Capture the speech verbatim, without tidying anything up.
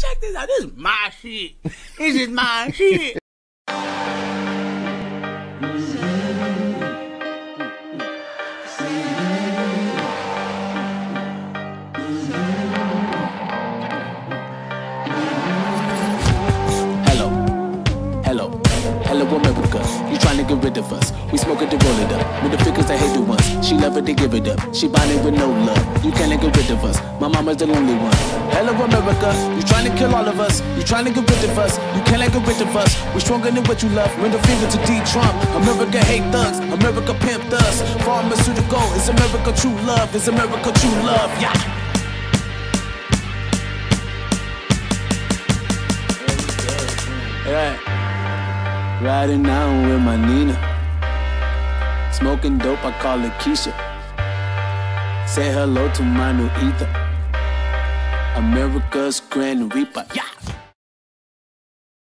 check this out. This is my shit. This is my shit. Hello, America, you trying to get rid of us. We smoking to roll it up. With the figures that hate the ones. She love it, they give it up. She buying it with no love. You can't get rid of us. My mama's the lonely one. Hello, America, you trying to kill all of us. You trying to get rid of us. You can't get rid of us. We stronger than what you love. Middle finger to D Trump. America hate thugs. America pimp us. Pharmaceutical. It's America true love. It's America true love. Yeah. Right. Riding down with my Nina. Smoking dope, I call it Keisha. Say hello to my new ether. America's Grand Reaper. Yeah.